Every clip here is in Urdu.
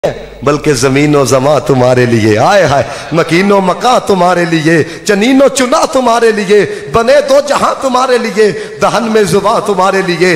بلکہ زمین و زما تمہارے لیے، آئے ہائے مکین و مکاں تمہارے لیے، چنین و چنا تمہارے لیے، بنے دو جہاں تمہارے لیے، دہن میں زباں تمہارے لیے،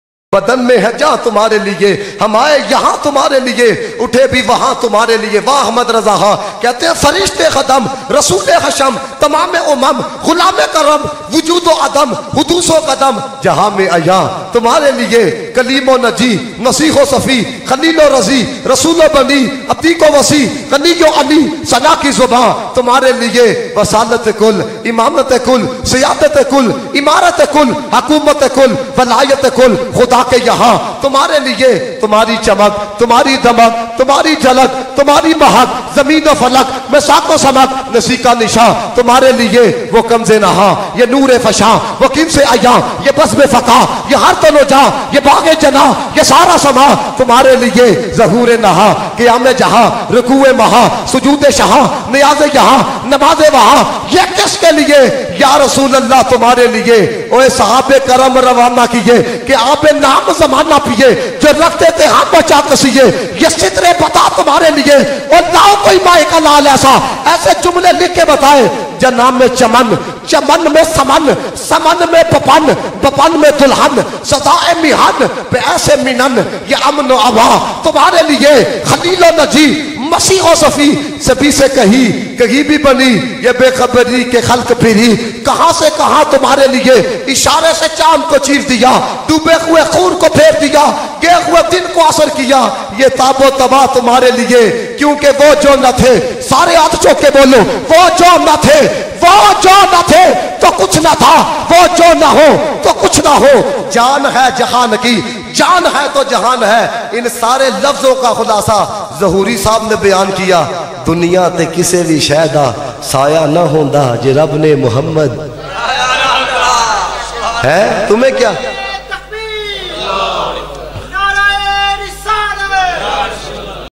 بدن میں ہے جاں تمہارے لیے، ہم آئے یہاں تمہارے لیے، اٹھے بھی وہاں تمہارے لیے۔ واہ احمد رضا ہاں کہتے ہیں فرشتے خدم، رسول حشم، تمام امم، غلام کرم، وجود و عدم، حدوث و قدم، جہاں میں آیا تمہارے لیے، کلیم و نجی، مسیح و صفی، خلیل و رضی، رسول و بنی، عتیق و وسیع، غنی و علی، ثنا کی زباں تمہارے لیے، وسالت کل، امامت کل، سیادت کل، امارت کل، حکومت کل، ولایت کل، خدا کہ یہاں تمہارے لیے، تمہاری چمک، تمہاری دمک، تمہاری جھلک، تمہاری مہک، زمین و فلک میں ساک و سمک، نسی کا نشاں تمہارے لیے، وہ کمز نہاں یہ نور فشاں، وہ کن سے آیا یہ بزم فقا، یہ ہر تن و جاں، یہ باغ جنا، یہ سارا سما تمہارے لیے، ظہور نہاں، قیام جہاں، رکوع مہاں، سجود شہاں، نیاز یہاں، نماز وہاں، یہ کس کے لیے یا رسول اللہ تمہارے لیے۔ اوے صحابہ کرم روانہ کیے کہ آپ نام زمانہ پیے، جو رکھتے تھے ہم بچا کسیے، یہ سترے بتا تمہارے لیے، اور لاؤ کوئی مائے کا لال ایسا، ایسے جملے لکھ کے بتائے، جنام میں چمن، چمن میں سمن، سمن میں پپن، پپن میں دلہن، سزائے میہن پہ ایسے منن، یہ امن و عوا تمہارے لیے، خلیل و نجی، مسیح و صفی، سبھی سے کہیں بھی بنی، یہ بے خبری کے خلق پھری، کہاں سے کہاں تمہارے لیے، اشارے سے چاند کو چیر دیا، ڈوبے ہوئے خون کو پھیر دیا، گئے ہوئے دن کو اثر کیا، یہ تاب و تباہ تمہارے لیے، کیونکہ وہ جو نہ تھے، سارے ہاتھ چوک کے بولو، وہ جو نہ تھے، وہ جو نہ تھے تو کچھ نہ تھا، وہ جو نہ ہو تو کچھ نہ ہو، جان ہے جہان کی، جان ہے تو جہان ہے۔ ان سارے لفظوں کا خلاصہ ظہوری صاحب نے بیان کیا، دنیا تے کسے بھی شہدہ سایہ نہ ہوندا جے رب نے محمد ہے، تمہیں کیا